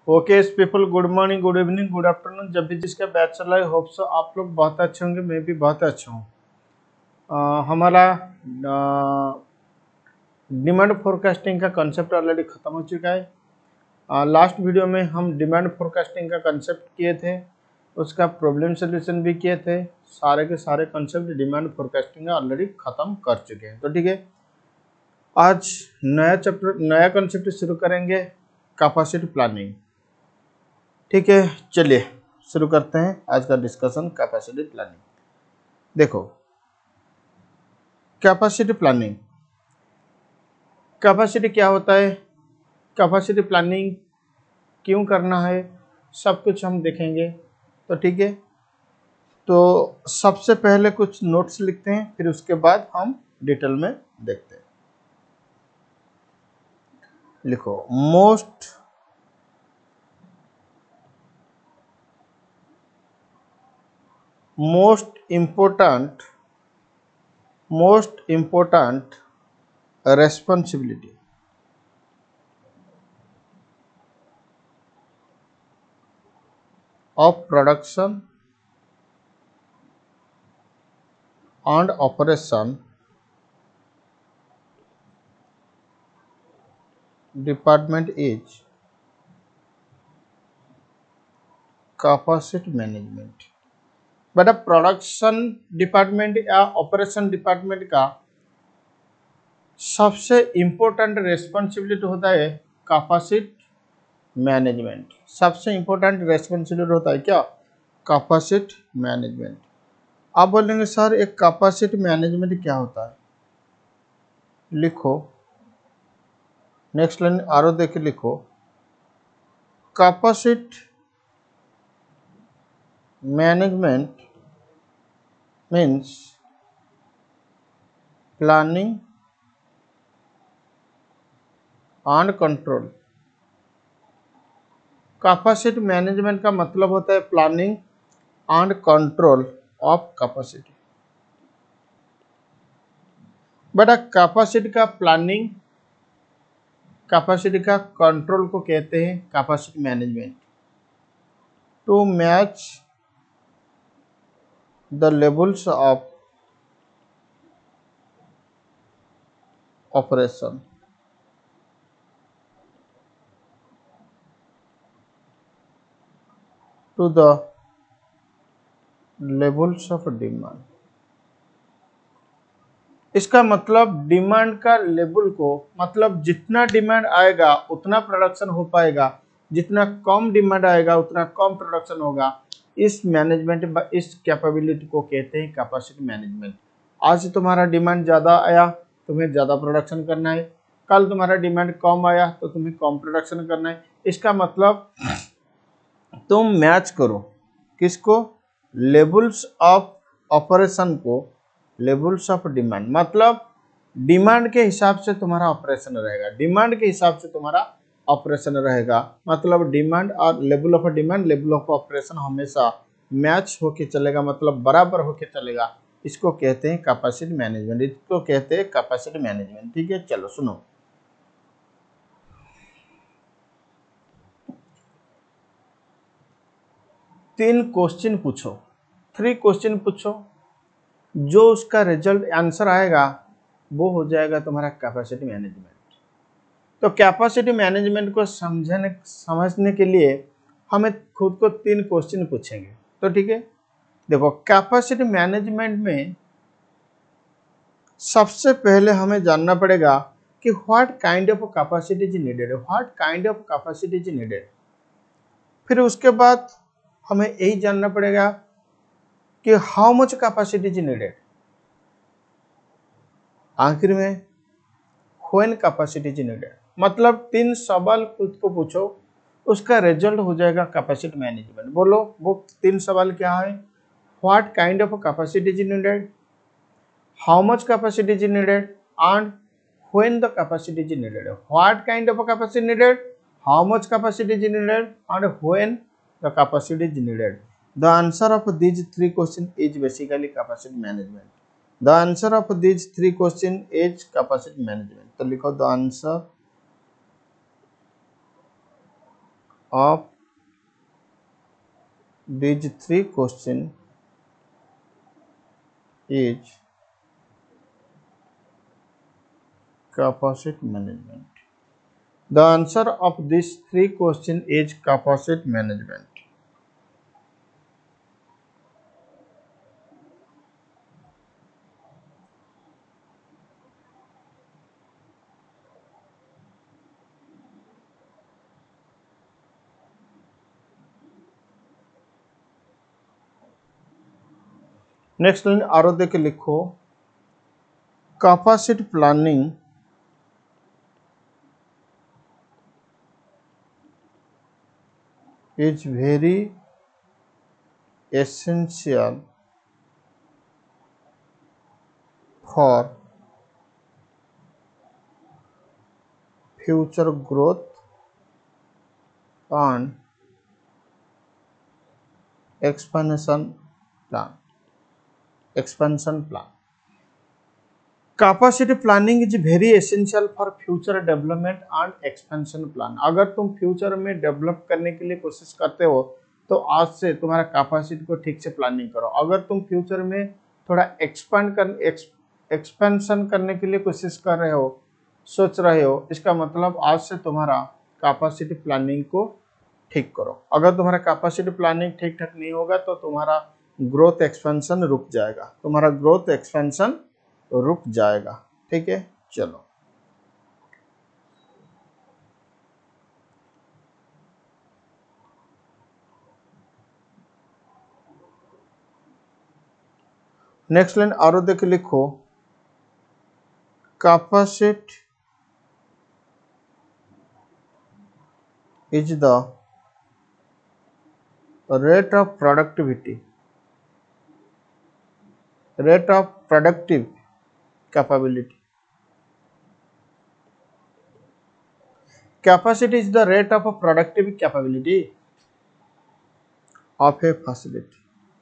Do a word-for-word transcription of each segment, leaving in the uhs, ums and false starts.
Okay people, good morning, good evening, good afternoon. जब भी जिसका बैच चला है, होप सो आप लोग बहुत अच्छे होंगे, मैं भी बहुत अच्छा हूँ। हमारा डिमांड फोरकास्टिंग का कंसेप्ट ऑलरेडी ख़त्म हो चुका है। लास्ट वीडियो में हम डिमांड फोरकास्टिंग का कंसेप्ट किए थे, उसका प्रॉब्लम सोल्यूशन भी किए थे। सारे के सारे कंसेप्ट डिमांड फोरकास्टिंग का ऑलरेडी ख़त्म कर चुके हैं। तो ठीक है, आज नया चैप्टर, नया कंसेप्ट शुरू करेंगे, कैपेसिटी प्लानिंग। ठीक है, चलिए शुरू करते हैं आज का डिस्कशन, कैपेसिटी प्लानिंग। देखो, कैपेसिटी प्लानिंग, कैपेसिटी क्या होता है, कैपेसिटी प्लानिंग क्यों करना है, सब कुछ हम देखेंगे। तो ठीक है, तो सबसे पहले कुछ नोट्स लिखते हैं, फिर उसके बाद हम डिटेल में देखते हैं। लिखो, most most important most important responsibility of production and operation department is capacity management। बेटा, प्रोडक्शन डिपार्टमेंट या ऑपरेशन डिपार्टमेंट का सबसे इम्पोर्टेंट रेस्पॉन्सिबिलिटी होता है कैपेसिटी मैनेजमेंट। सबसे इम्पोर्टेंट रेस्पॉन्सिबिलिटी होता है क्या? Capacity management. आप बोलेंगे सर एक कैपेसिटी मैनेजमेंट क्या होता है? लिखो, नेक्स्ट लाइन आरो देख लिखो, capacity management means planning and control. Capacity management का मतलब होता है planning and control of capacity. बेटा, कैपेसिटी का प्लानिंग, कैपेसिटी का कंट्रोल को कहते हैं capacity management. To match the levels of operation to the levels of demand. इसका मतलब डिमांड का लेवल को, मतलब जितना डिमांड आएगा उतना प्रोडक्शन हो पाएगा, जितना कम डिमांड आएगा उतना कम प्रोडक्शन होगा। इस मैनेजमेंट, इस कैपेबिलिटी को कहते हैं कैपेसिटी मैनेजमेंट। आज तुम्हारा डिमांड ज़्यादा आया, तुम्हें ज़्यादा प्रोडक्शन करना है। कल तुम्हारा डिमांड कम आया तो तुम्हें कम प्रोडक्शन करना है। इसका मतलब तुम मैच करो किसको? लेवल्स ऑफ ऑपरेशन को लेवल्स ऑफ डिमांड। मतलब डिमांड के हिसाब से तुम्हारा ऑपरेशन रहेगा, डिमांड के हिसाब से तुम्हारा ऑपरेशन रहेगा। मतलब डिमांड और level of demand, level of operation हमेशा मैच होके चलेगा, मतलब बराबर होके चलेगा। इसको कहते हैं कैपेसिटी मैनेजमेंट, इसको कहते हैं कैपेसिटी मैनेजमेंट। ठीक है, चलो सुनो, तीन क्वेश्चन पूछो, थ्री क्वेश्चन पूछो, जो उसका रिजल्ट आंसर आएगा वो हो जाएगा तुम्हारा कैपेसिटी मैनेजमेंट। तो कैपेसिटी मैनेजमेंट को समझने समझने के लिए हमें खुद को तीन क्वेश्चन पूछेंगे। तो ठीक है, देखो, कैपेसिटी मैनेजमेंट में सबसे पहले हमें जानना पड़ेगा कि what kind of capacity is needed, what kind of capacity is needed. फिर उसके बाद हमें यही जानना पड़ेगा कि how much capacity is needed. आखिर में व्हेन कैपेसिटी इज नीडेड। मतलब तीन सवाल खुद को पूछो, उसका रिजल्ट हो जाएगा कैपेसिटी मैनेजमेंट। बोलो, वो तीन सवाल क्या है? What kind of capacity is needed, how much capacity is needed, and when the capacity is needed. What kind of capacity needed, how much capacity is needed, and when the capacity is needed. The answer of these three questions is basically capacity management. The answer of these three questions is capacity management. तो लिखो, the answer of these three question is capacity management. The answer of these three question is capacity management. Next line आरो देख लिखो, capacity planning is very essential for future growth and expansion plan expansion plan capacity planning is very essential for future development and expansion plan. अगर तुम future में develop करने के लिए कोशिश करते हो तो आज से तुम्हारा कैपेसिटी को ठीक से प्लानिंग करो। अगर तुम फ्यूचर में थोड़ा एक्सपेंड कर एक्सपेंशन करने के लिए कोशिश कर रहे हो, सोच रहे हो, इसका मतलब आज से तुम्हारा कैपेसिटी प्लानिंग को ठीक करो। अगर तुम्हारा कैपेसिटी प्लानिंग ठीक ठाक नहीं होगा तो तुम्हारा ग्रोथ एक्सपेंशन रुक जाएगा, तुम्हारा ग्रोथ एक्सपेंशन रुक जाएगा। ठीक है, चलो नेक्स्ट लाइन आरो देख लिखो, capacity is the rate of productivity rate of productive capability. Capacity is the rate of a productive capability of a facility.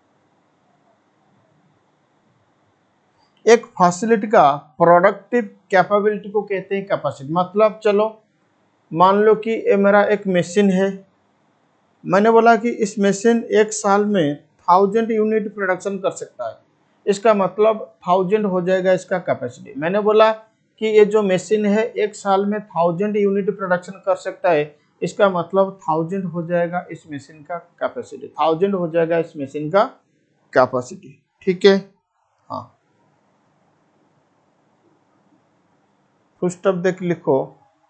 एक फैसिलिटी का प्रोडक्टिव कैपेबिलिटी को कहते हैं कैपेसिटी। मतलब चलो मान लो कि ये मेरा एक मशीन है, मैंने बोला कि इस मशीन एक साल में थाउजेंड यूनिट प्रोडक्शन कर सकता है, इसका मतलब थाउजेंड हो जाएगा इसका कैपेसिटी। मैंने बोला कि ये जो मशीन है एक साल में थाउजेंड यूनिट प्रोडक्शन कर सकता है, इसका मतलब थाउजेंड हो जाएगा इस मशीन का कैपेसिटी, थाउजेंड हो जाएगा इस मशीन का कैपेसिटी। ठीक है, हाँ फुल स्टॉप देख लिखो,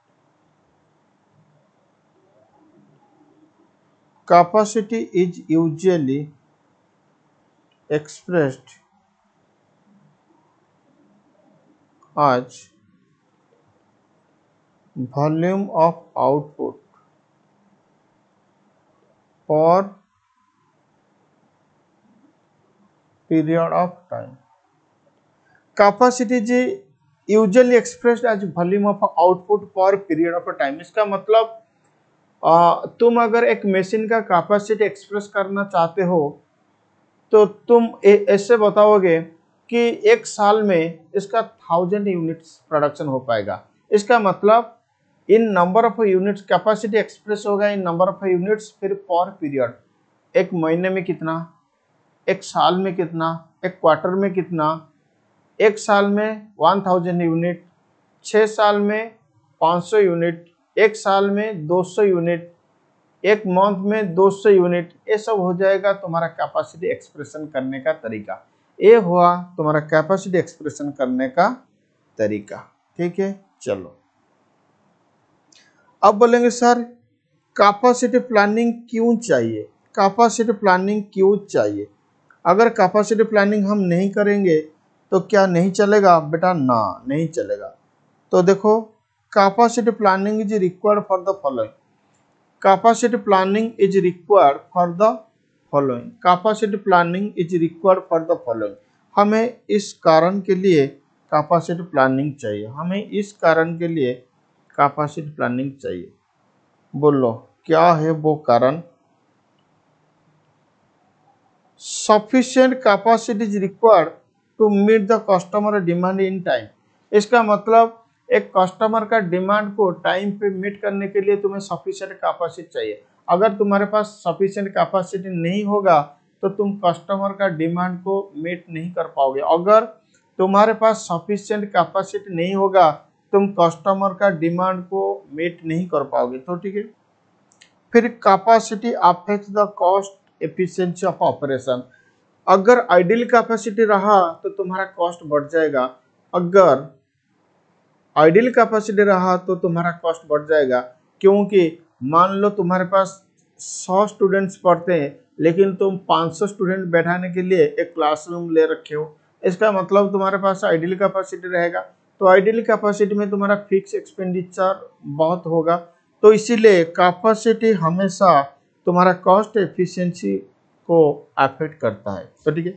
capacity is usually expressed as volume of output for period of time. Capacity is usually expressed as volume of output per period of time. इसका मतलब आ, तुम अगर एक मशीन का कैपेसिटी एक्सप्रेस करना चाहते हो तो तुम ऐसे बताओगे कि एक साल में इसका थाउजेंड यूनिट्स प्रोडक्शन हो पाएगा। इसका मतलब in number of units capacity express होगा इन नंबर ऑफ यूनिट्स, फिर पर पीरियड, एक महीने में कितना, एक साल में कितना, एक क्वार्टर में कितना, एक साल में वन थाउजेंड यूनिट, छः साल में पाँच सौ यूनिट, एक साल में दो सौ यूनिट, एक मंथ में दो सौ यूनिट, ये सब हो जाएगा तुम्हारा कैपेसिटी एक्सप्रेशन करने का तरीका। ये हुआ तुम्हारा कैपेसिटी एक्सप्रेशन करने का तरीका। ठीक है, चलो अब बोलेंगे सर कैपेसिटी प्लानिंग क्यों चाहिए, कैपेसिटी प्लानिंग क्यों चाहिए। अगर कैपेसिटी प्लानिंग हम नहीं करेंगे तो क्या नहीं चलेगा बेटा, ना नहीं चलेगा। तो देखो capacity planning is required for the following, capacity planning is required for the following, capacity planning is required for the following. हमें इस कारण के लिए कैपेसिटी प्लानिंग चाहिए, हमें इस कारण के लिए कैपेसिटी प्लानिंग चाहिए। बोलो क्या है वो कारण। Sufficient capacity is required to meet the customer demand in time. इसका मतलब एक कस्टमर का डिमांड को टाइम पे मीट करने के लिए तुम्हें सफिशिएंट कैपेसिटी चाहिए। अगर तुम्हारे पास सफिशिएंट कैपेसिटी नहीं होगा तो तुम कस्टमर का डिमांड को मीट नहीं कर पाओगे। अगर तुम्हारे पास सफिशिएंट कैपेसिटी नहीं होगा तुम कस्टमर का डिमांड को मीट नहीं कर पाओगे। तो ठीक है, फिर capacity affects the cost efficiency of operation. अगर आइडियल कैपेसिटी रहा तो तुम्हारा कॉस्ट बढ़ जाएगा, अगर आइडियल कैपेसिटी रहा तो तुम्हारा कॉस्ट बढ़ जाएगा। क्योंकि मान लो तुम्हारे पास सौ स्टूडेंट्स पढ़ते हैं लेकिन तुम पाँच सौ स्टूडेंट बैठाने के लिए एक क्लासरूम ले रखे हो, इसका मतलब तुम्हारे पास आइडियल कैपेसिटी रहेगा। तो आइडियल कैपेसिटी में तुम्हारा फिक्स एक्सपेंडिचर बहुत होगा, तो इसीलिए कैपेसिटी हमेशा तुम्हारा कॉस्ट एफिशिएंसी को अफेक्ट करता है। तो ठीक है,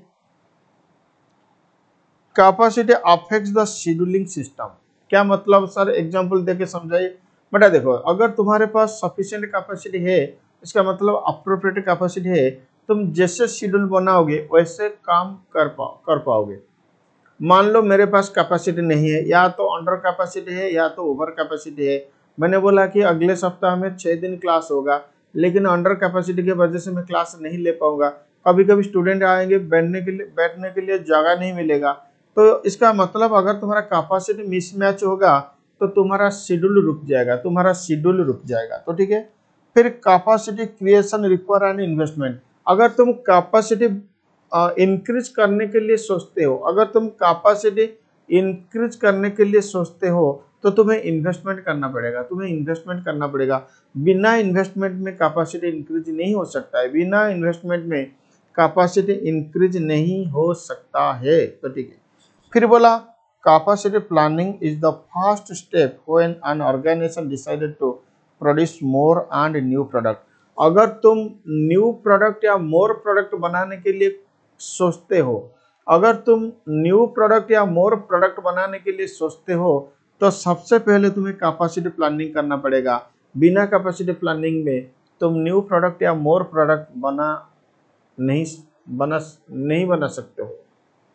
capacity affects the scheduling system. क्या मतलब सर, एग्जांपल देके समझाइए। बेटा देखो, अगर तुम्हारे पास सफिशिएंट कैपेसिटी है इसका मतलब अप्रोप्रिएट कैपेसिटी है, तुम जैसे शेड्यूल बनाओगे वैसे काम कर पाओ कर पाओगे। मान लो मेरे पास कैपेसिटी नहीं है, या तो अंडर कैपेसिटी है या तो ओवर कैपेसिटी है। मैंने बोला कि अगले सप्ताह में छः दिन क्लास होगा, लेकिन अंडर कैपेसिटी की वजह से मैं क्लास नहीं ले पाऊंगा। कभी कभी स्टूडेंट आएंगे, बैठने के लिए बैठने के लिए जगह नहीं मिलेगा। तो इसका मतलब अगर तुम्हारा कैपेसिटी मिसमैच होगा तो तुम्हारा शेड्यूल रुक जाएगा, तुम्हारा शेड्यूल रुक जाएगा। तो ठीक है, फिर capacity creation require an investment. अगर तुम कैपेसिटी इंक्रीज करने के लिए सोचते हो अगर तुम कैपेसिटी इंक्रीज करने के लिए सोचते हो तो तुम्हें इन्वेस्टमेंट करना पड़ेगा तुम्हें इन्वेस्टमेंट करना पड़ेगा। बिना इन्वेस्टमेंट में कैपेसिटी इंक्रीज नहीं हो सकता है बिना इन्वेस्टमेंट में कैपेसिटी इंक्रीज नहीं हो सकता है। तो ठीक है, फिर बोला capacity planning is the first step when an organisation decided to produce more and new product. अगर तुम न्यू प्रोडक्ट या मोर प्रोडक्ट बनाने के लिए सोचते हो अगर तुम न्यू प्रोडक्ट या मोर प्रोडक्ट बनाने के लिए सोचते हो तो सबसे पहले तुम्हें कैपेसिटी प्लानिंग करना पड़ेगा। बिना कैपेसिटी प्लानिंग में तुम न्यू प्रोडक्ट या मोर प्रोडक्ट बना नहीं बना नहीं बना सकते हो।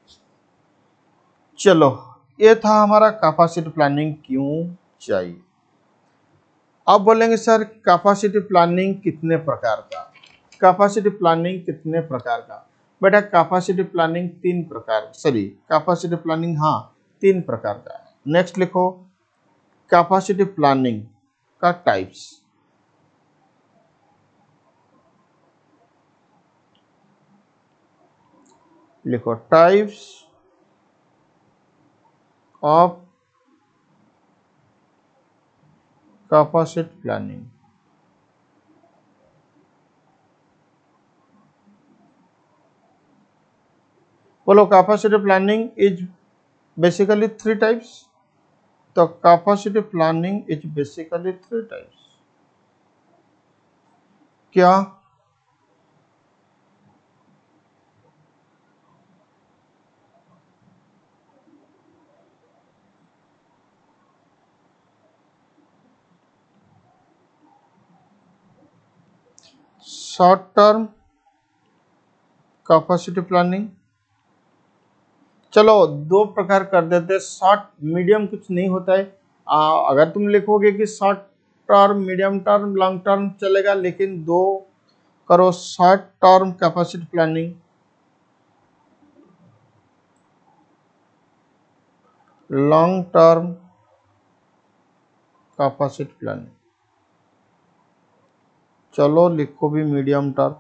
चलो, ये था हमारा कैपेसिटी प्लानिंग क्यों चाहिए। अब बोलेंगे सर कैपेसिटी प्लानिंग कितने प्रकार का कैपेसिटी प्लानिंग कितने प्रकार का बेटा कैपेसिटी प्लानिंग तीन प्रकार सॉरी कैपेसिटी प्लानिंग हाँ तीन प्रकार का है। नेक्स्ट लिखो कैपेसिटी प्लानिंग का टाइप्स। लिखो टाइप्स ऑफ कैपेसिटी प्लानिंग। बोलो capacity planning is basically three types. तो capacity planning is basically three types. क्या शॉर्ट टर्म कैपेसिटी प्लानिंग, चलो दो प्रकार कर देते हैं। शॉर्ट मीडियम कुछ नहीं होता है। आ, अगर तुम लिखोगे कि short term medium term long term चलेगा, लेकिन दो करो short term capacity planning long term capacity planning. चलो लिखो भी medium term.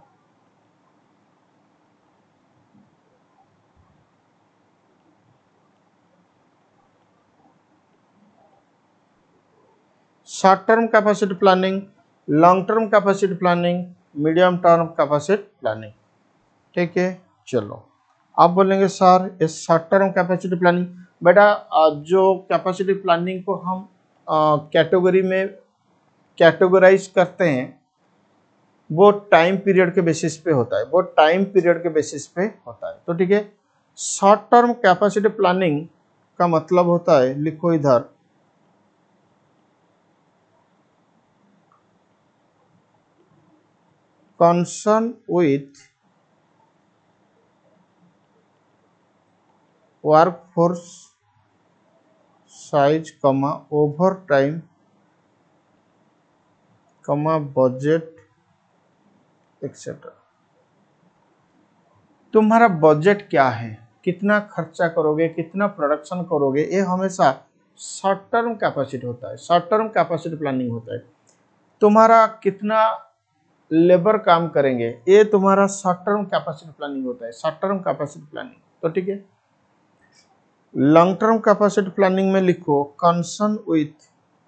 Short term capacity planning, long term capacity planning, medium term capacity planning. ठीक है, चलो आप बोलेंगे सर इस शॉर्ट टर्म कैपेसिटी प्लानिंग बेटा जो कैपेसिटी प्लानिंग को हम कैटेगरी में कैटेगराइज करते हैं वो टाइम पीरियड के बेसिस पे होता है वो टाइम पीरियड के बेसिस पे होता है। तो ठीक है, शॉर्ट टर्म कैपेसिटी प्लानिंग का मतलब होता है, लिखो इधर, concern with workforce size, overtime, budget etcetera. तुम्हारा बजट क्या है, कितना खर्चा करोगे, कितना प्रोडक्शन करोगे, ये हमेशा शॉर्ट टर्म कैपेसिटी होता है, शॉर्ट टर्म कैपेसिटी प्लानिंग होता है। तुम्हारा कितना लेबर काम करेंगे, ये तुम्हारा शॉर्ट टर्म कैपेसिटी प्लानिंग होता है, शॉर्ट टर्म कैपेसिटी प्लानिंग। तो ठीक है, लॉन्ग टर्म कैपेसिटी प्लानिंग में लिखो concern with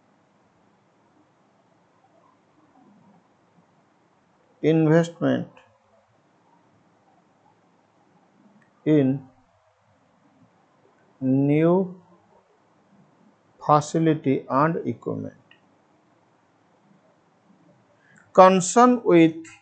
investment in new facility and equipment, concern with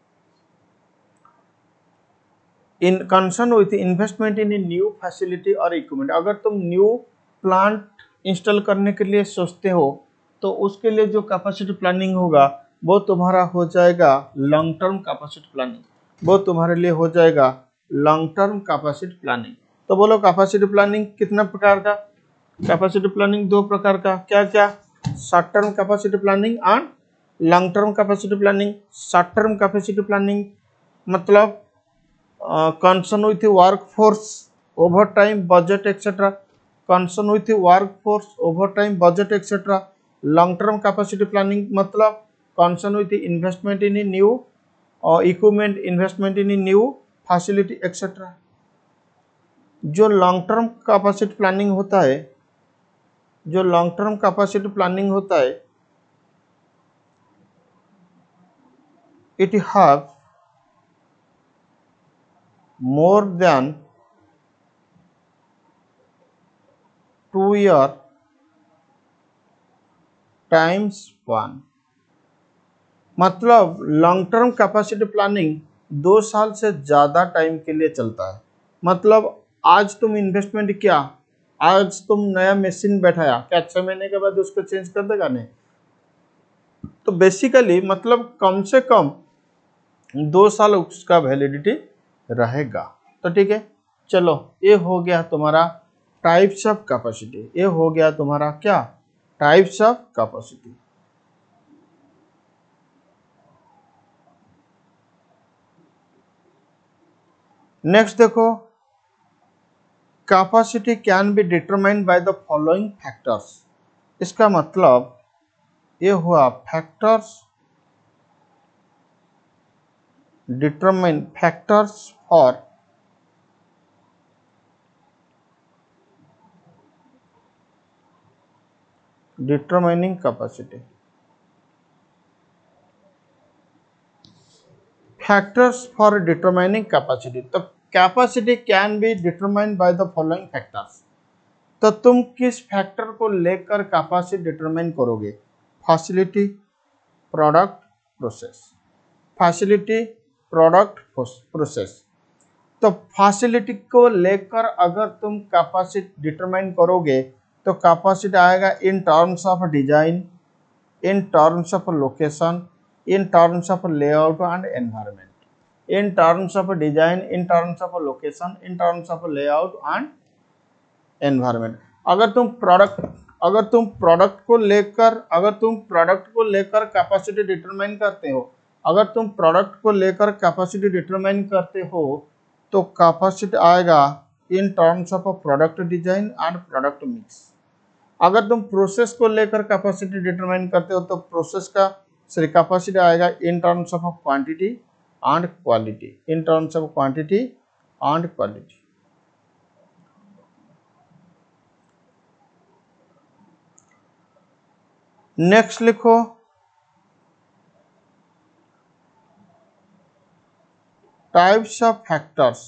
in concern with investment in a new facility or equipment। अगर तुम new plant install करने के लिए सोचते हो तो उसके लिए जो कैपेसिटी प्लानिंग होगा वो तुम्हारा हो जाएगा लॉन्ग टर्म कैपेसिटी प्लानिंग, वो तुम्हारे लिए हो जाएगा लॉन्ग टर्म कैपेसिटी प्लानिंग। तो बोलो कैपेसिटी प्लानिंग कितना प्रकार का, कैपेसिटी प्लानिंग दो प्रकार का, क्या क्या, short term capacity planning and long term capacity planning. Short term capacity planning मतलब concern with workforce, overtime, budget etcetera, concern with workforce, overtime, budget etcetera. Long term capacity planning मतलब concern with investment in new equipment, investment in new facility etcetera. जो long term capacity planning होता है, जो long term capacity planning होता है, it have more than two year time span. मतलब long term capacity planning दो साल से ज्यादा टाइम के लिए चलता है। मतलब आज तुम इन्वेस्टमेंट किया, आज तुम नया मशीन बैठाया, क्या छह महीने के बाद उसको चेंज कर देगा? नहीं। तो बेसिकली मतलब कम से कम दो साल उसका वैलिडिटी रहेगा। तो ठीक है, चलो ये हो गया तुम्हारा टाइप्स ऑफ कैपेसिटी, ये हो गया तुम्हारा क्या, टाइप्स ऑफ कैपेसिटी। नेक्स्ट देखो, capacity can be determined by the following factors. इसका मतलब ये हुआ factors determine, factors for determining capacity. Factors for determining capacity. तो capacity can be determined by the following factors. तो तुम किस फैक्टर को लेकर कैपेसिटी डिटरमाइन करोगे? Facility, product, process. Facility, product, process. तो फैसिलिटी को लेकर अगर तुम कैपेसिटी डिटरमाइन करोगे तो कैपेसिटी आएगा in terms of design, in terms of location, in terms of layout and environment, in terms of design, in terms of location, in terms of layout and environment. अगर तुम product अगर तुम product को लेकर अगर तुम product को लेकर कैपेसिटी डिटरमाइन करते हो अगर तुम प्रोडक्ट को लेकर कैपेसिटी डिटरमाइन करते हो तो कैपेसिटी आएगा in terms of product design and product mix. अगर तुम प्रोसेस को लेकर कैपेसिटी डिटरमाइन करते हो तो प्रोसेस का सॉरी कैपेसिटी आएगा in terms of quantity and quality, in terms of quantity and quality. Next लिखो टाइप्स ऑफ फैक्टर्स।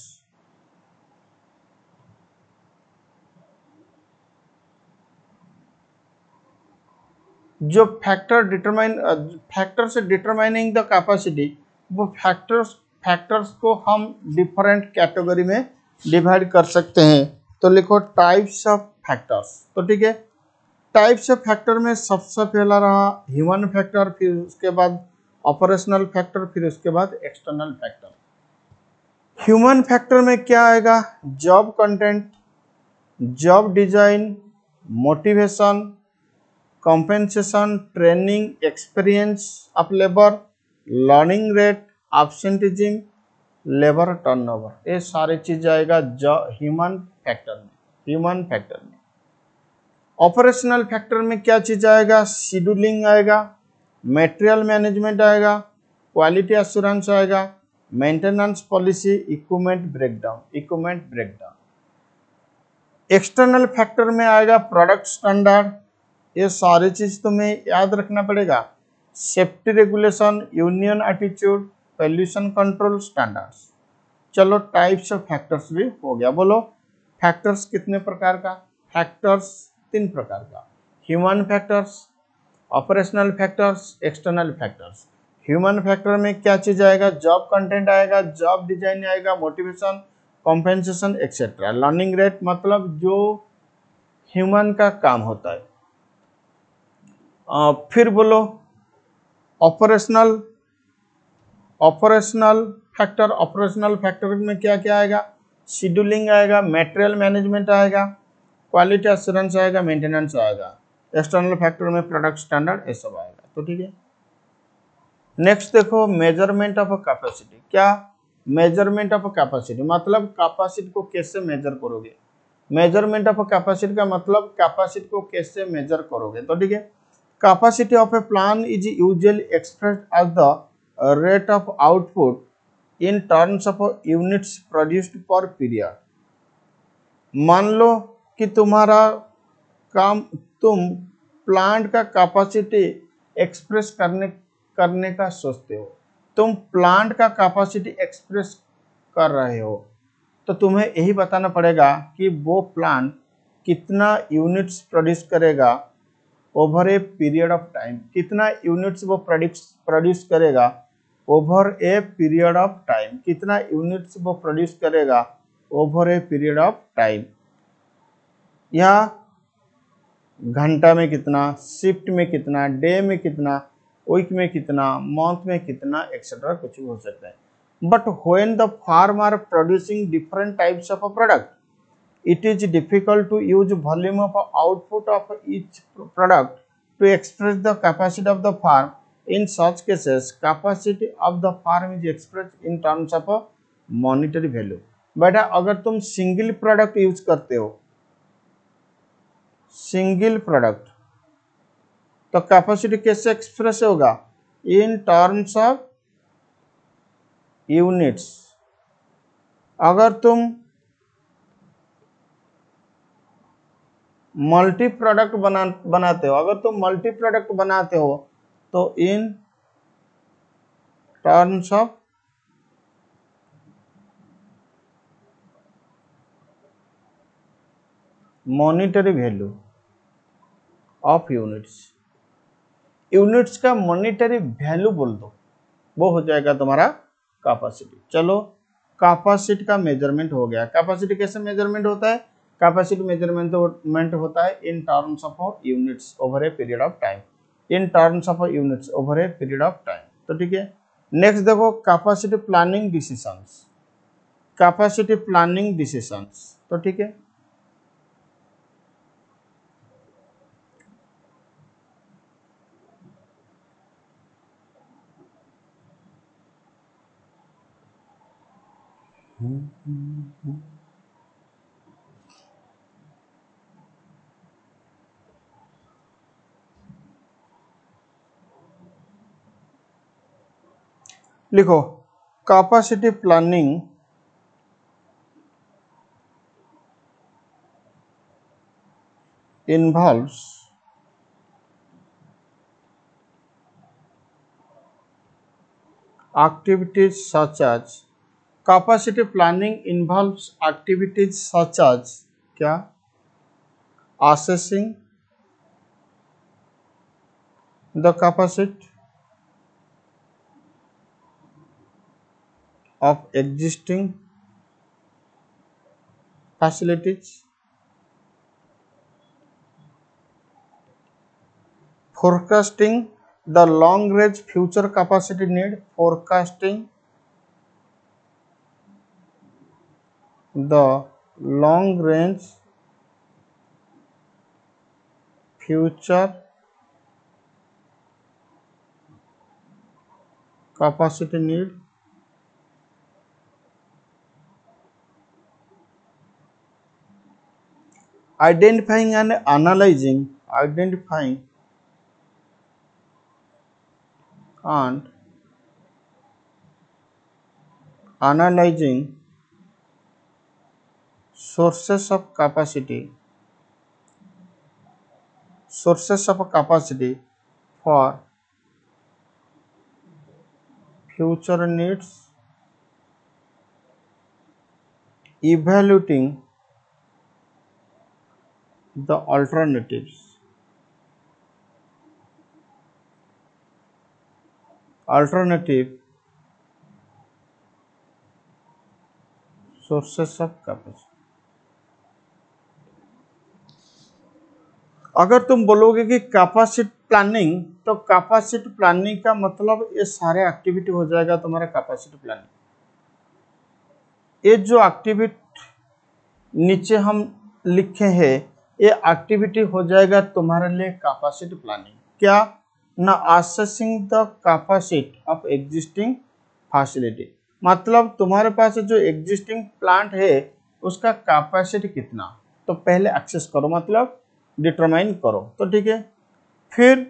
जो फैक्टर डिटरमाइन फैक्टर से डिटरमाइनिंग द कैपेसिटी, वो फैक्टर्स फैक्टर्स को हम डिफरेंट कैटेगरी में डिवाइड कर सकते हैं। तो लिखो टाइप्स ऑफ फैक्टर्स। तो ठीक है, टाइप्स ऑफ फैक्टर में सबसे पहला रहा ह्यूमन फैक्टर, फिर उसके बाद ऑपरेशनल फैक्टर, फिर उसके बाद एक्सटर्नल फैक्टर। ह्यूमन फैक्टर में क्या आएगा? Job content, job design, motivation, compensation, training, experience of labor, learning rate, absenteeism, labour turnover, ये सारी चीज आएगा जो ह्यूमन फैक्टर में ह्यूमन फैक्टर में ऑपरेशनल फैक्टर में क्या चीज आएगा? शेड्यूलिंग आएगा, मटेरियल मैनेजमेंट आएगा, क्वालिटी एश्योरेंस आएगा, maintenance policy, equipment breakdown equipment breakdown external factor में आएगा प्रोडक्ट स्टैंडर्ड, ये सारी चीज तुम्हें याद रखना पड़ेगा। Safety regulation, union attitude, pollution control standards. चलो टाइप्स ऑफ फैक्टर्स भी हो गया। बोलो फैक्टर्स कितने प्रकार का? फैक्टर्स तीन प्रकार का, human factors, operational factors, external factors. Human factor में क्या चीज आएगा? जॉब कंटेंट आएगा, जॉब डिजाइन आएगा, motivation, compensation etcetera. Learning rate मतलब जो ह्यूमन का काम होता है। आ, फिर बोलो operational operational factor operational factor में क्या क्या आएगा? शेड्यूलिंग आएगा, मटेरियल मैनेजमेंट आएगा, क्वालिटी एश्योरेंस आएगा, मेंटेनेंस आएगा। एक्सटर्नल फैक्टर में प्रोडक्ट स्टैंडर्ड ये सब आएगा। तो ठीक है, नेक्स्ट देखो मेजरमेंट ऑफ कैपेसिटी। क्या मेजरमेंट ऑफ कैपेसिटी मतलब कैपेसिटी को कैसे मेजर करोगे? मेजरमेंट ऑफ कैपेसिटी का मतलब कैपेसिटी को कैसे मेजर करोगे? तो ठीक है, capacity of a plan is usually expressed as the rate of output in terms of units produced per period. मान लो कि तुम्हारा काम, तुम प्लांट का कैपेसिटी एक्सप्रेस करने करने का सोचते हो, तुम प्लांट का कैपेसिटी एक्सप्रेस कर रहे हो, तो तुम्हें यही बताना पड़ेगा कि वो प्लांट कितना यूनिट्स प्रोड्यूस करेगा over a period of time. कितना यूनिट्स वो प्रोड्यूस प्रोड्यूस करेगा over a period of time. कितना यूनिट्स वो प्रोड्यूस करेगा over a period of time. या घंटा में कितना, शिफ्ट में कितना, डे में कितना, वीक में कितना, मंथ में कितना, एक्सेट्रा कुछ भी हो सकता है। But when the firm are producing different types of a product, it is difficult to use volume of output of each product to express the capacity of the farm. In such cases, capacity of the farm is expressed in terms of a monetary value. बेटा अगर तुम single product use करते हो, single product, तो capacity कैसे express होगा? In terms of units. अगर तुम मल्टी प्रोडक्ट बना बनाते हो अगर तुम मल्टी प्रोडक्ट बनाते हो तो in terms of monetary value of units. Units का मॉनिटरी वैल्यू बोल दो, वो हो जाएगा तुम्हारा कैपेसिटी। चलो कैपेसिटी का मेजरमेंट हो गया। कैपेसिटी कैसे मेजरमेंट होता है? कैपेसिटी मेजरमेंट होता है in terms of units over a period of time. In terms of units over a period of time. तो ठीक है, नेक्स्ट देखो capacity planning decisions. Capacity planning decisions तो ठीक है, लिखो capacity planning involves activities such as capacity planning involves activities such as क्या? assessing the capacity of existing facilities, forecasting the long range future capacity need, forecasting the long range future capacity need, identifying and analysing identifying and analyzing sources of capacity sources of capacity for future needs, evaluating the alternatives alternative sources of capacity। अगर तुम बोलोगे कि capacity planning, तो capacity planning का मतलब ये सारे activity हो जाएगा तुम्हारा कैपेसिटी प्लानिंग। ये जो एक्टिविटी नीचे हम लिखे हैं ये एक्टिविटी हो जाएगा तुम्हारे लिए कैपेसिटी प्लानिंग। क्या ना, assessing the capacity of existing facility, मतलब तुम्हारे पास जो एग्जिस्टिंग प्लांट है उसका कैपेसिटी कितना, तो पहले एक्सेस करो, मतलब डिटरमाइन करो, तो ठीक है। फिर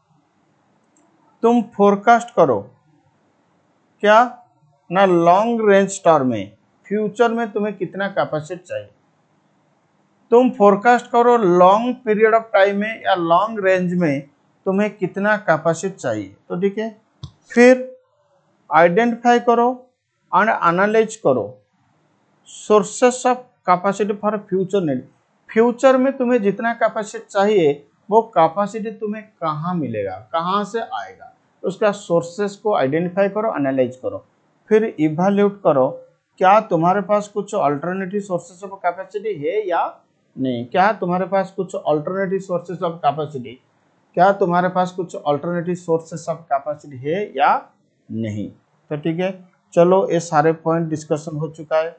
तुम फोरकास्ट करो, क्या ना, लॉन्ग रेंज टर्म में फ्यूचर में तुम्हें कितना कैपेसिटी चाहिए। तुम फोरकास्ट करो लॉन्ग पीरियड ऑफ टाइम में या लॉन्ग रेंज में तुम्हें कितना कैपेसिटी चाहिए, तो ठीक है। फिर आइडेंटिफाई करो एंड एनालाइज करो sources of capacity for future need, future में तुम्हें जितना कैपेसिटी चाहिए वो कैपेसिटी तुम्हें कहाँ मिलेगा, कहाँ से आएगा, उसका सोर्सेस को आइडेंटिफाई करो, एनालाइज करो। फिर इवैल्यूएट करो, क्या तुम्हारे पास कुछ अल्टरनेटिव सोर्सेस ऑफ कैपेसिटी है या नहीं, क्या तुम्हारे पास कुछ अल्टरनेटिव सोर्सेस ऑफ कैपेसिटी क्या तुम्हारे पास कुछ अल्टरनेटिव सोर्सेस ऑफ कैपेसिटी है या नहीं। तो ठीक है, चलो ये सारे पॉइंट डिस्कशन हो चुका है।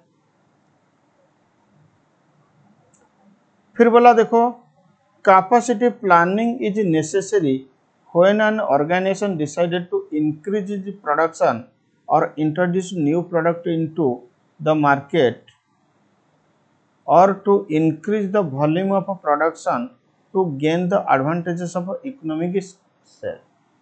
फिर बोला देखो, capacity planning is necessary when an organisation decided to increase its production और introduce new product into the market और to increase the volume of production to gain the advantages of economic scale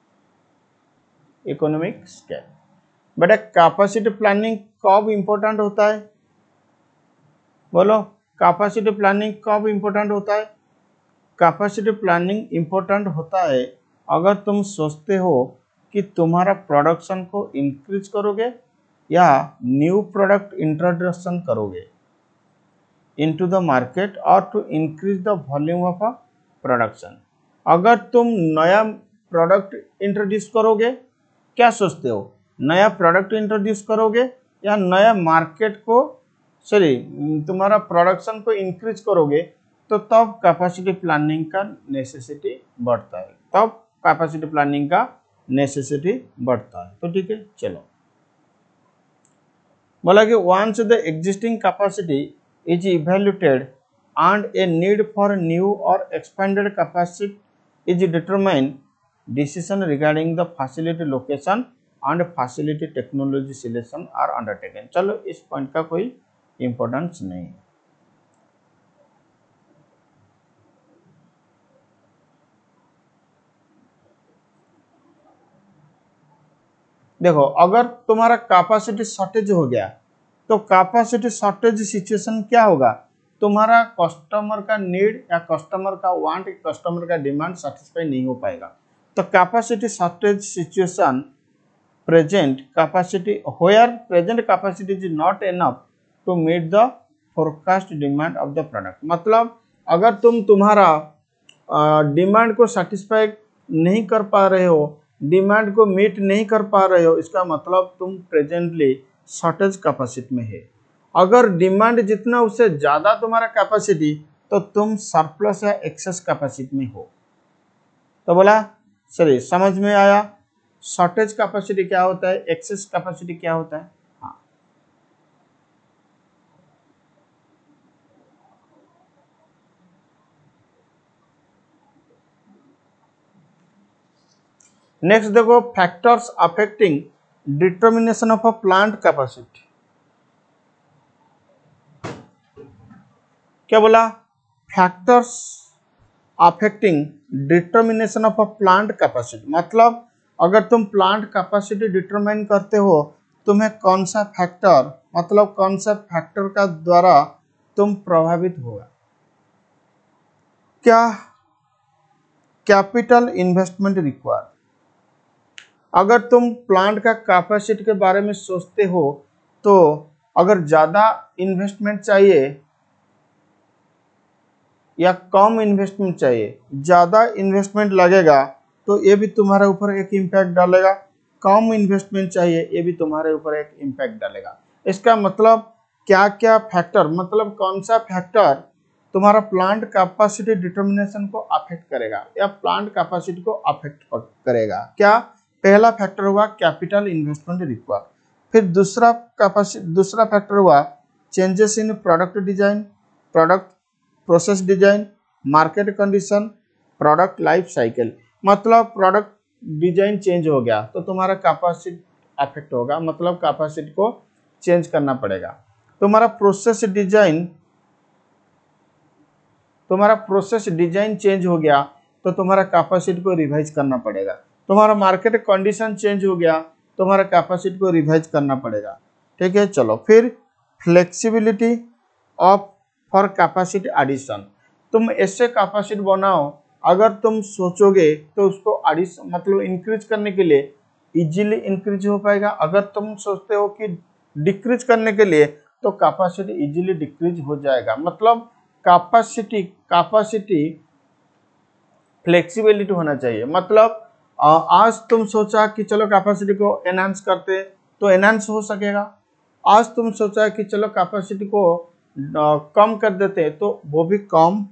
economic scale। बेटा capacity planning कब important होता है, बोलो capacity planning कब important होता है। कैपेसिटी प्लानिंग इम्पोर्टेंट होता है अगर तुम सोचते हो कि तुम्हारा प्रोडक्शन को इंक्रीज करोगे या न्यू प्रोडक्ट इंट्रोडक्शन करोगे इनटू द मार्केट और to increase the volume of production. अगर तुम नया प्रोडक्ट इंट्रोड्यूस करोगे, क्या सोचते हो, नया प्रोडक्ट इंट्रोड्यूस करोगे या नया मार्केट को सॉरी तुम्हारा प्रोडक्शन को इंक्रीज करोगे, तो तब कैपेसिटी प्लानिंग का नेसेसिटी बढ़ता है, तब कैपेसिटी प्लानिंग का नेसेसिटी बढ़ता है। तो ठीक है, चलो बोला कि once the existing capacity is evaluated and a need for new or expanded capacity is determined, decision regarding the facility location and facility technology selection are undertaken। चलो इस पॉइंट का कोई इंपॉर्टेंस नहीं है। देखो, अगर तुम्हारा कैपेसिटी शॉर्टेज हो गया तो कैपेसिटी शॉर्टेज सिचुएशन क्या होगा, तुम्हारा कस्टमर का नीड या कस्टमर का वांट, कस्टमर का डिमांड सेटिस्फाई नहीं हो पाएगा। तो capacity shortage situation present capacity where present capacity is not enough to meet the forecast demand of the product, मतलब अगर तुम तुम्हारा डिमांड को सेटिस्फाई नहीं कर पा रहे हो, डिमांड को मीट नहीं कर पा रहे हो, इसका मतलब तुम प्रेजेंटली शॉर्टेज कैपेसिटी में है। अगर डिमांड जितना उससे ज़्यादा तुम्हारा कैपेसिटी, तो तुम सरप्लस या एक्सेस कैपेसिटी में हो। तो बोला सॉरी, समझ में आया शॉर्टेज कैपेसिटी क्या होता है, एक्सेस कैपेसिटी क्या होता है। हाँ, नेक्स्ट देखो, factors affecting determination of a plant capacity. क्या बोला, factors affecting determination of a plant capacity, मतलब अगर तुम प्लांट कैपेसिटी डिटरमाइन करते हो, तुम्हें कौन सा फैक्टर, मतलब कौन सा फैक्टर का द्वारा तुम प्रभावित होगा। क्या कैपिटल इन्वेस्टमेंट रिक्वायर्ड, अगर तुम प्लांट का कैपेसिटी के बारे में सोचते हो तो अगर ज्यादा इन्वेस्टमेंट चाहिए या कम इन्वेस्टमेंट चाहिए, ज्यादा इन्वेस्टमेंट लगेगा तो ये भी तुम्हारे ऊपर एक इम्पैक्ट डालेगा, कम इन्वेस्टमेंट चाहिए ये भी तुम्हारे ऊपर एक इम्पैक्ट डालेगा। इसका मतलब क्या क्या फैक्टर, मतलब कौन सा फैक्टर तुम्हारा प्लांट कैपेसिटी डिटर्मिनेशन को अफेक्ट करेगा या प्लांट कैपेसिटी को अफेक्ट करेगा। क्या पहला फैक्टर हुआ कैपिटल इन्वेस्टमेंट रिक्वायर्ड, फिर दूसरा कैपेसिटी दूसरा फैक्टर हुआ changes in product design, product process design, market condition, product life cycle, मतलब प्रोडक्ट डिजाइन चेंज हो गया तो तुम्हारा कैपेसिटी अफेक्ट होगा, मतलब कैपेसिटी को चेंज करना पड़ेगा। तुम्हारा प्रोसेस डिजाइन तुम्हारा प्रोसेस डिजाइन चेंज हो गया तो तुम्हारा कैपेसिटी को रिवाइज करना पड़ेगा। तुम्हारा मार्केट कंडीशन चेंज हो गया, तुम्हारा कैपेसिटी को रिवाइज करना पड़ेगा। ठीक है, चलो फिर flexibility of for capacity addition, तुम ऐसे कैपेसिटी बनाओ अगर तुम सोचोगे तो उसको एडिशन मतलब इंक्रीज करने के लिए इजीली इंक्रीज हो पाएगा, अगर तुम सोचते हो कि डिक्रीज करने के लिए तो कैपेसिटी इजीली डिक्रीज हो जाएगा। मतलब कैपेसिटी कैपेसिटी फ्लेक्सिबिलिटी होना चाहिए। मतलब आज तुम सोचा कि चलो कैपेसिटी को एनहांस करते तो एनहांस हो सकेगा, आज तुम सोचा कि चलो कैपेसिटी को कम कर देते तो वो भी कम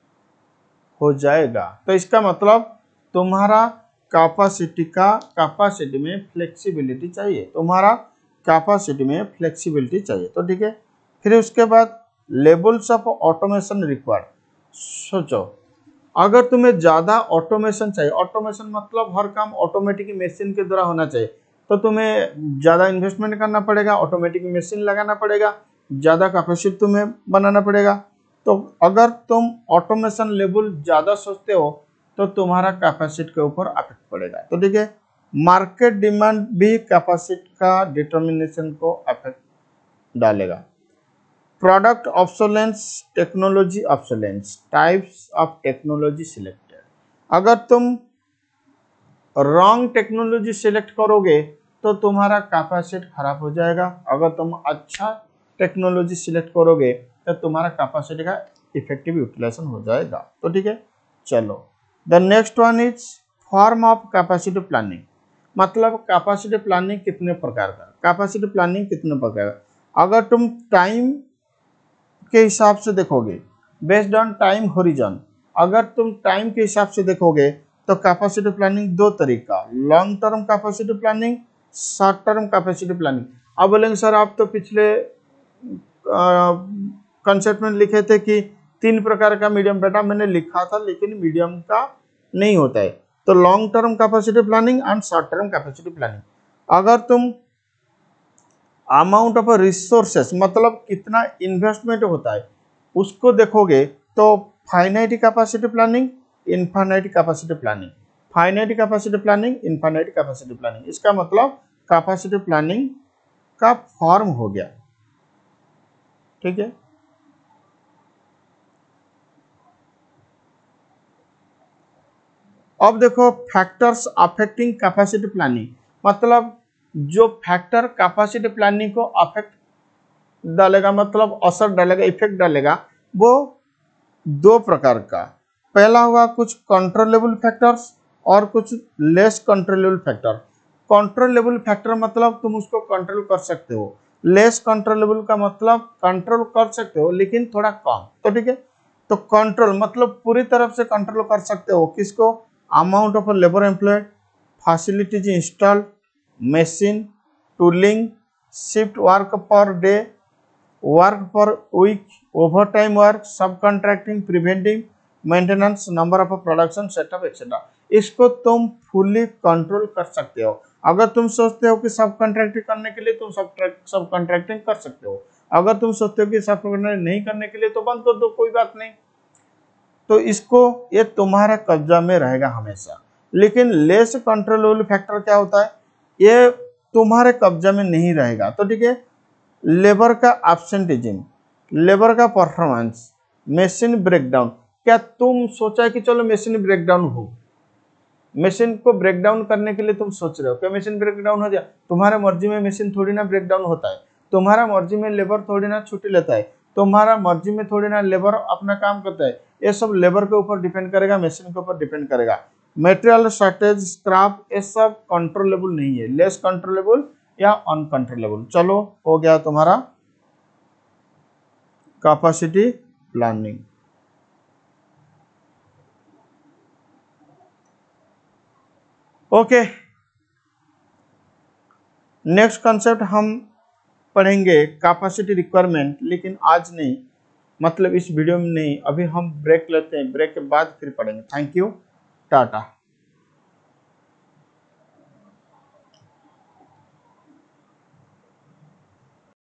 हो जाएगा। तो इसका मतलब तुम्हारा कैपेसिटी का कैपेसिटी में फ्लेक्सिबिलिटी चाहिए, तुम्हारा कैपेसिटी में फ्लेक्सिबिलिटी चाहिए। तो ठीक है, फिर उसके बाद लेवल्स ऑफ ऑटोमेशन रिक्वायर्ड। सोचो अगर तुम्हें ज़्यादा ऑटोमेशन चाहिए, ऑटोमेशन मतलब हर काम ऑटोमेटिक मशीन के द्वारा होना चाहिए, तो तुम्हें ज़्यादा इन्वेस्टमेंट करना पड़ेगा, ऑटोमेटिक मशीन लगाना पड़ेगा, ज़्यादा कैपेसिटी तुम्हें बनाना पड़ेगा। तो अगर तुम ऑटोमेशन लेवल ज़्यादा सोचते हो तो तुम्हारा कैपेसिटी के ऊपर अफेक्ट पड़ेगा। तो ठीक है, मार्केट डिमांड भी कैपेसिटी का डिटर्मिनेशन को अफेक्ट डालेगा। Product obsolescence, technology obsolescence, types of technology selected, अगर तुम रॉन्ग टेक्नोलॉजी सिलेक्ट करोगे तो तुम्हारा कैपेसिटी खराब हो जाएगा, अगर तुम अच्छा टेक्नोलॉजी सिलेक्ट करोगे तो तुम्हारा कैपेसिटी का इफेक्टिव यूटिलाइजेशन हो जाएगा। तो ठीक है, चलो the next one is form of capacity planning, मतलब कैपेसिटी प्लानिंग कितने प्रकार का, कैपेसिटी प्लानिंग कितने प्रकार का। अगर तुम टाइम के हिसाब से देखोगे, बेस्ड ऑन टाइम होरिजन, अगर तुम टाइम के हिसाब से देखोगे तो कैपेसिटी प्लानिंग दो तरीका, long term capacity planning, short term capacity planning. अब बोलेंगे सर आप तो पिछले कंसेप्ट में लिखे थे कि तीन प्रकार का मीडियम, बेटा मैंने लिखा था लेकिन मीडियम का नहीं होता है। तो long term capacity planning and short term capacity planning, अगर तुम अमाउंट ऑफ रिसोर्सेस मतलब कितना इन्वेस्टमेंट होता है उसको देखोगे तो finite capacity planning, infinite capacity planning, finite capacity planning, infinite capacity planning, इसका मतलब कैपेसिटी प्लानिंग का फॉर्म हो गया। ठीक है, अब देखो फैक्टर्स अफेक्टिंग कैपेसिटी प्लानिंग, मतलब जो फैक्टर कैपेसिटी प्लानिंग को अफेक्ट डालेगा, मतलब असर डालेगा, इफेक्ट डालेगा, वो दो प्रकार का। पहला हुआ कुछ कंट्रोलेबल फैक्टर्स और कुछ less controllable factor. Controllable factor मतलब तुम उसको कंट्रोल कर सकते हो, लेस कंट्रोलेबल का मतलब कंट्रोल कर सकते हो लेकिन थोड़ा कम। तो ठीक है, तो कंट्रोल मतलब पूरी तरफ से कंट्रोल कर सकते हो, किसको, amount of labour employed, facilities install, machine, tooling, shift work per day, work per week, overtime work, subcontracting, preventive maintenance, number of production setup etcetera, इसको तुम फुली कंट्रोल कर सकते हो। अगर तुम सोचते हो कि सब कॉन्ट्रैक्टिंग करने के लिए तुम सब सब कॉन्ट्रैक्टिंग कर सकते हो, अगर तुम सोचते हो कि सब कॉन्ट्रैक्टिंग नहीं करने के लिए तो बंद कर दो, कोई बात नहीं। तो इसको ये तुम्हारा कब्जा में रहेगा हमेशा। लेकिन लेस कंट्रोलेबल फैक्टर क्या होता है, ये तुम्हारे कब्जा में नहीं रहेगा। तो ठीक है, लेबर का एब्सेंटिज्म, लेबर का परफॉर्मेंस, मशीन ब्रेकडाउन। क्या तुम सोचा कि चलो मशीन ब्रेकडाउन हो, मशीन को ब्रेकडाउन करने के लिए तुम सोच रहे हो क्या मशीन ब्रेकडाउन हो जाए? तुम्हारा मर्जी में मशीन थोड़ी ना ब्रेकडाउन होता है, तुम्हारा मर्जी में लेबर थोड़ी ना छुट्टी लेता है, तुम्हारा मर्जी में थोड़ी ना लेबर अपना काम करता है। ये सब लेबर के ऊपर डिपेंड करेगा, मशीन के ऊपर डिपेंड करेगा। मटेरियल शॉर्टेज, स्क्रैप, ये सब कंट्रोलेबल नहीं है, लेस कंट्रोलेबल या अनकंट्रोलेबल। चलो हो गया तुम्हारा capacity planning. Okay, next concept हम पढ़ेंगे कैपेसिटी रिक्वायरमेंट, लेकिन आज नहीं, मतलब इस वीडियो में नहीं। अभी हम ब्रेक लेते हैं, ब्रेक के बाद फिर पढ़ेंगे। Thank you, Tata.